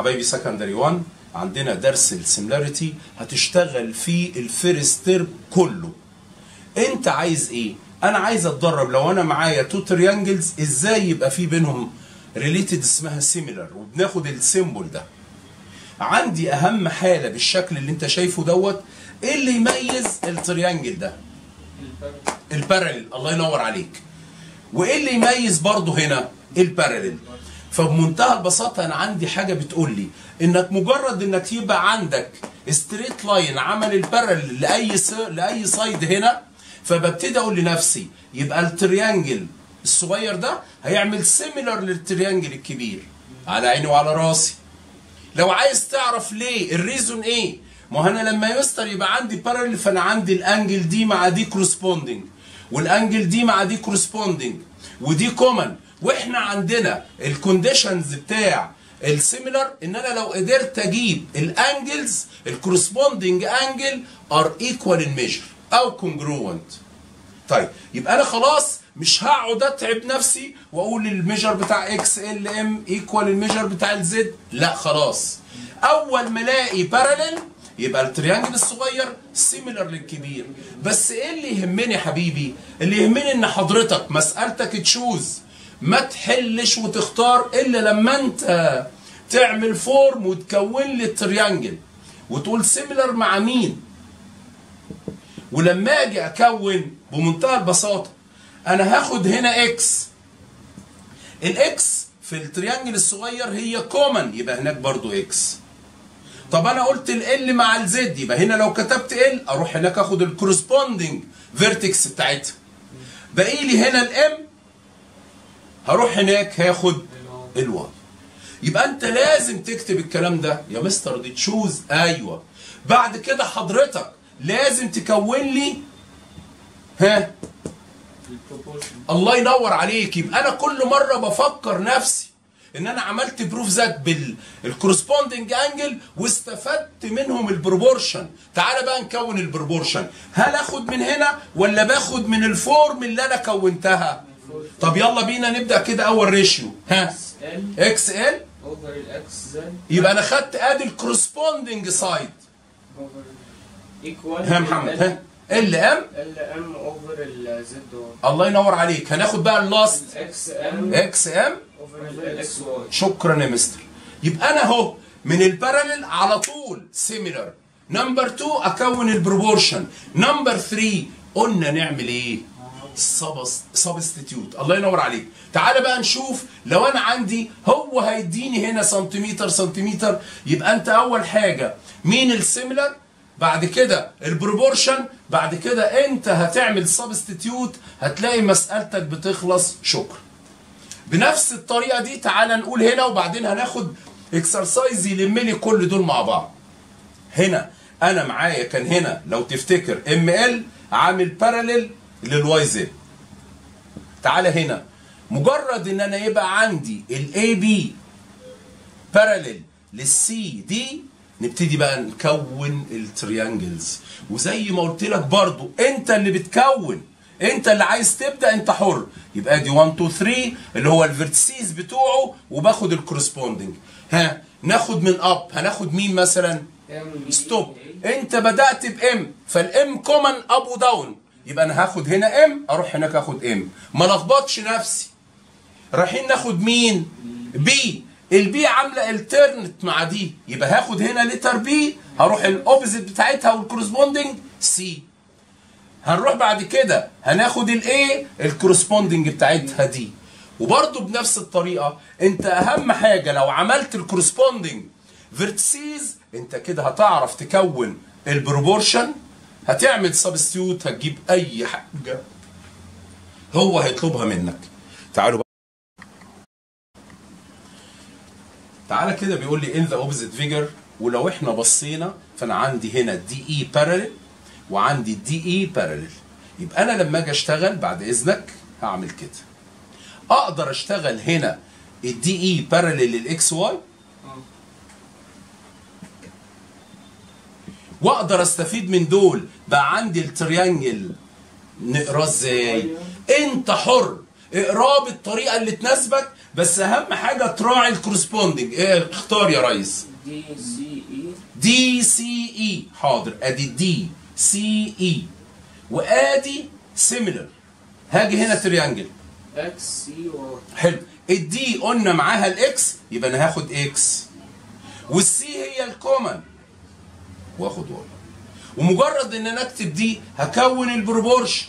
حبايبي سكندري 1 عندنا درس السيميلاريتي هتشتغل فيه الفيرست ترم كله. انت عايز ايه؟ انا عايز اتدرب لو انا معايا تو تريانجلز ازاي يبقى في بينهم ريليتد اسمها سيميلر، وبناخد السيمبل ده. عندي اهم حاله بالشكل اللي انت شايفه دوت. ايه اللي يميز التريانجل ده؟ الباراليل. الله ينور عليك. وايه اللي يميز برضه هنا؟ الباراليل. فبمنتهى البساطه انا عندي حاجه بتقول لي انك مجرد انك يبقى عندك ستريت لاين عمل الباراليل لاي سايد هنا، فببتدي اقول لنفسي يبقى التريانجل الصغير ده هيعمل سيميلر للتريانجل الكبير. على عيني وعلى راسي. لو عايز تعرف ليه الريزون ايه، ما انا لما يستر يبقى عندي باراليل فانا عندي الانجل دي مع دي كورسبوندنج، والانجل دي مع دي كورسبوندنج، ودي كومن. واحنا عندنا الكونديشنز بتاع السيميلر ان انا لو قدرت اجيب الانجلز الكورسبوندنج انجل ار ايكوال ان ميجر او كونجروينت. طيب يبقى انا خلاص مش هقعد اتعب نفسي واقول الميجر بتاع اكس ال ام ايكوال الميجر بتاع الزد، لا خلاص. اول ما الاقي باراليل يبقى التريانجل الصغير سيميلر للكبير. بس ايه اللي يهمني يا حبيبي؟ اللي يهمني ان حضرتك مسألتك تشوز، ما تحلش وتختار الا لما انت تعمل فورم وتكون لي التريانجل وتقول سيميلر مع مين. ولما اجي اكون بمنتهى البساطه انا هاخد هنا اكس. الاكس في التريانجل الصغير هي كومن، يبقى هناك برضو اكس. طب انا قلت ال مع الزد، يبقى هنا لو كتبت ال اروح هناك اخد الكورسبوندنج فيرتكس بتاعتها. باقي لي هنا الام، هروح هناك هاخد الواي. يبقى انت لازم تكتب الكلام ده يا مستر دي تشوز. ايوه. بعد كده حضرتك لازم تكون لي الله ينور عليك. يبقى انا كل مره بفكر نفسي ان انا عملت بروف ذات بالكورسبوندنج انجل واستفدت منهم البروبورشن. تعالى بقى نكون البروبورشن. هل اخد من هنا ولا باخد من الفورم اللي انا كونتها؟ طب يلا بينا نبدا كده. اول ريشيو اكس ال اوفر الاكس زد، يبقى انا خدت ادي الكورسبوندنج سايد ايكوال ها محمد ال ام اوفر الزد. الله ينور عليك. هناخد بقى اللاست اكس ام اوفر الاكس واي. شكرا يا مستر. يبقى انا اهو من الباراليل على طول سيميلر. نمبر 2 اكون البروبورشن. نمبر 3 قلنا نعمل ايه؟ سبستيتيوت. الله ينور عليك. تعالى بقى نشوف لو انا عندي هو هيديني هنا سنتيمتر سنتيمتر، يبقى انت اول حاجه مين السيميلر، بعد كده البروبورشن، بعد كده انت هتعمل سبستيتيوت، هتلاقي مسألتك بتخلص. شكرا. بنفس الطريقه دي تعالى نقول هنا وبعدين هناخد اكسرسايز يلم لي كل دول مع بعض. هنا انا معايا كان هنا لو تفتكر ام ال عامل باراليل للواي زد. تعالى هنا مجرد ان انا يبقى عندي الاي بي باراليل للسي دي نبتدي بقى نكون التريانجلز. وزي ما قلت لك برضو انت اللي بتكون، انت اللي عايز تبدا، انت حر. يبقى دي 1 2 3 اللي هو الفيرتسيز بتوعه وباخد الكورسبوندنج. ناخد من اب، هناخد مين مثلا؟ ستوب. انت بدات بام فالام كومن اب وداون، يبقى انا هاخد هنا ام اروح هناك اخد ام، ما لخبطش نفسي. رايحين ناخد مين؟ بي. البي عامله الترنت مع دي، يبقى هاخد هنا لتر بي هروح الاوبزيت بتاعتها والكورسبوندنج سي. هنروح بعد كده هناخد الاي الكورسبوندنج بتاعتها دي. وبرده بنفس الطريقه انت اهم حاجه لو عملت الكورسبوندنج فيرتسيز انت كده هتعرف تكون البروبورشن، هتعمل سبستيوت، هتجيب اي حاجه هو هيطلبها منك. تعالوا بقى. تعالى كده بيقول لي ان ذا اوبوزيت فيجر، ولو احنا بصينا فانا عندي هنا دي اي باراليل وعندي دي اي باراليل. يبقى انا لما اجي اشتغل بعد اذنك هعمل كده. اقدر اشتغل هنا الدي اي باراليل للاكس واي، واقدر استفيد من دول. بقى عندي التريانجل نقراه ازاي؟ انت حر. اقراه بالطريقه اللي تناسبك، بس اهم حاجه تراعي الكورسبوندنج. ايه اختار يا ريس؟ دي سي اي. دي سي اي، حاضر، ادي دي سي اي وادي سيميلر. هاجي هنا تريانجل اكس سي واي. حلو. الدي قلنا معاها الاكس، يبقى انا هاخد اكس، والسي هي الكومن واخد واي، ومجرد ان انا اكتب دي هكون البروبورشن،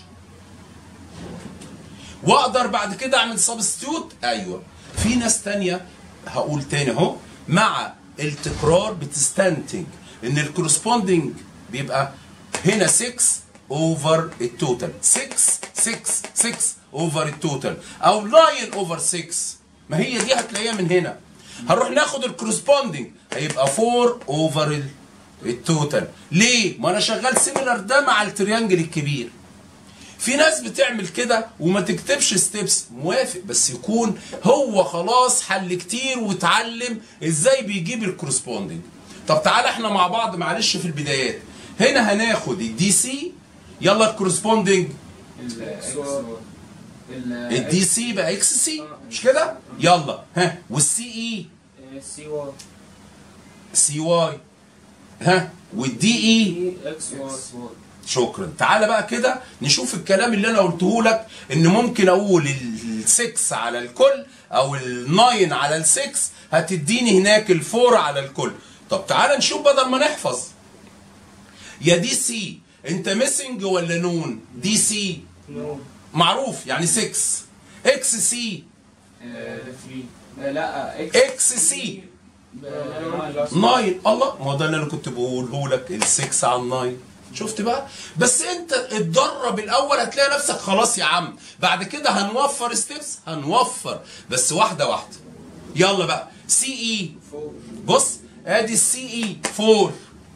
واقدر بعد كده اعمل سبستيوت. ايوه. في ناس تانية هقول تاني اهو، مع التكرار بتستنتج ان الكورسبوندنج بيبقى هنا 6 اوفر التوتال، 6 اوفر التوتال، او 9 اوفر 6. ما هي دي هتلاقيها من هنا. هنروح ناخد الكورسبوندنج هيبقى 4 اوفر التوتال. ليه؟ ما انا شغال سيميلر ده مع التريانجل الكبير. في ناس بتعمل كده وما تكتبش ستيبس، موافق، بس يكون هو خلاص حل كتير واتعلم ازاي بيجيب الكورسبوندنج. طب تعالى احنا مع بعض معلش في البدايات. هنا هناخد الدي سي، يلا الكورسبوندنج الدي سي بقى اكس سي، مش كده؟ يلا ها، والسي اي سي واي. سي واي، ها، والدي اي اكس واي. شكرا. تعالى بقى كده نشوف الكلام اللي انا قلته لك، ان ممكن اقول ال6 على الكل او ال9 على ال6 هتديني هناك ال4 على الكل. طب تعالى نشوف بدل ما نحفظ. يا دي سي انت ميسنج ولا نون؟ دي سي معروف يعني 6. اكس سي 3. لا اكس سي 9. الله، ما هو ده اللي انا كنت بقوله لك، ال6 على ال9. شفت بقى؟ بس انت اتدرب الاول هتلاقي نفسك خلاص يا عم. بعد كده هنوفر ستيبس، هنوفر بس واحده واحده. يلا بقى سي اي، بص ادي السي اي 4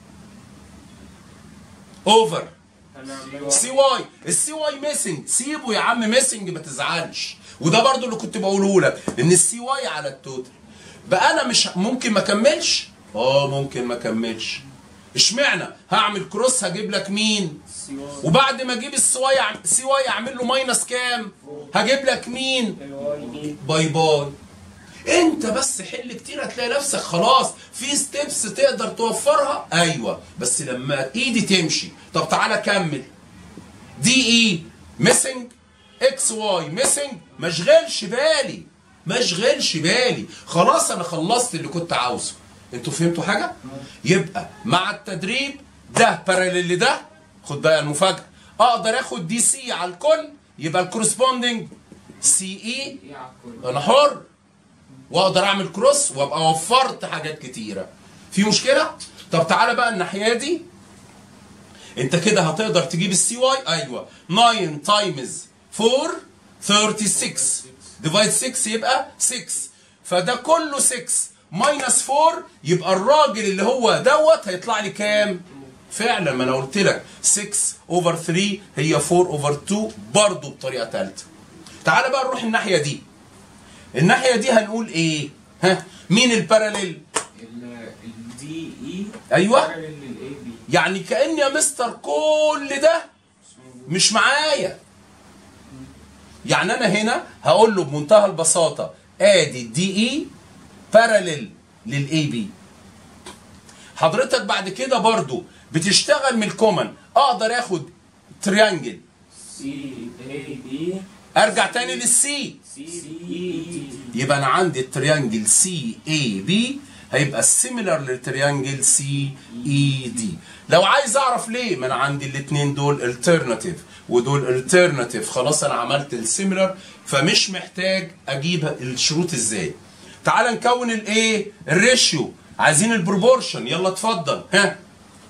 اوفر سي واي. السي واي ميسنج، سيبه يا عم ميسنج ما تزعلش. وده برضو اللي كنت بقوله لك، ان السي واي على التوتال. بقى انا مش ممكن ما اكملش؟ ممكن ما اكملش. اشمعنى؟ هعمل كروس هجيب لك مين؟ وبعد ما اجيب السي واي اعمل له ماينس كام؟ هجيب لك مين؟ باي باي. انت بس حل كتير هتلاقي نفسك خلاص في ستيبس تقدر توفرها. ايوه بس لما ايدي تمشي. طب تعالى كمل. دي اي ميسنج، اكس واي ميسنج، ما اشغلش بالي خلاص انا خلصت اللي كنت عاوزه. انتوا فهمتوا حاجه؟ يبقى مع التدريب ده باراليل لده. خد بقى المفاجاه، اقدر اخد دي سي على الكل، يبقى الكورسبوندنج سي اي انا حر، واقدر اعمل كروس وابقى وفرت حاجات كتيره. في مشكله؟ طب تعالى بقى الناحيه دي. انت كده هتقدر تجيب السي واي. ايوه 9 تايمز 4 36 ديفايد 6 يبقى 6، فده كله 6 ماينس 4 يبقى الراجل اللي هو دوت هيطلع لي كام؟ فعلا ما انا قلت لك 6 اوفر 3 هي 4 اوفر 2 برضه بطريقه ثالثه. تعالى بقى نروح الناحيه دي. الناحيه دي هنقول ايه؟ ها مين الباراليل؟ الدي اي. ايوه يعني كأن يا مستر كل ده مش معايا. يعني انا هنا هقول له بمنتهى البساطه ادي الدي اي باراليل للاي بي. حضرتك بعد كده برضو بتشتغل من الكومن، اقدر اخد تريانجل سي اي بي، ارجع تاني للسي، يبقى انا عندي التريانجل سي اي بي هيبقى سيميلر للتريانجل سي اي دي. لو عايز اعرف ليه، ما انا عندي الاثنين دول الترناتيف ودول الترناتيف، خلاص انا عملت السيميلر فمش محتاج اجيب الشروط ازاي. تعال نكون الايه؟ الريشيو. عايزين البروبورشن، يلا اتفضل. ها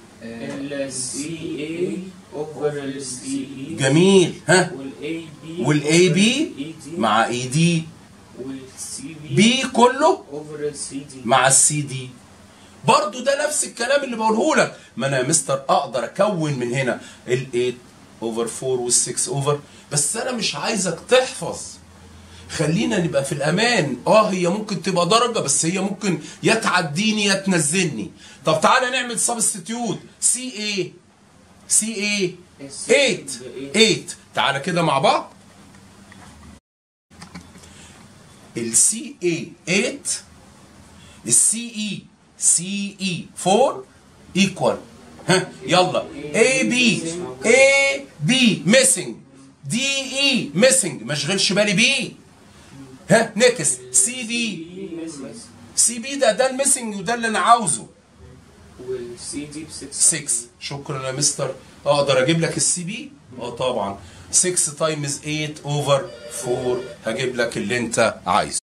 السي اي اوفر السي اي. جميل. ها والاي بي مع اي دي، والسي بي كله اوفر السي دي مع السي دي. برضو ده نفس الكلام اللي بقوله لك. ما انا يا مستر اقدر اكون من هنا ال8 اوفر 4 وال6 اوفر، بس انا مش عايزك تحفظ، خلينا نبقى في الامان. هي ممكن تبقى درجه، بس هي ممكن يا تعديني يا تنزلني. طب تعالى نعمل سبستيتيوت. سي اي 8 تعالى كده مع بعض. السي اي 8 السي اي 4 ايكوال. ها يلا اي بي ميسنج دي اي ميسنج ما اشغلش بالي بيه. ها نكست سي بي ده الميسنج وده اللي انا عاوزه. والسي دي ب 6. شكرا يا مستر. اقدر اجيب لك السي بي؟ طبعا 6 تايمز 8 اوفر 4 هجيب لك اللي انت عايزه.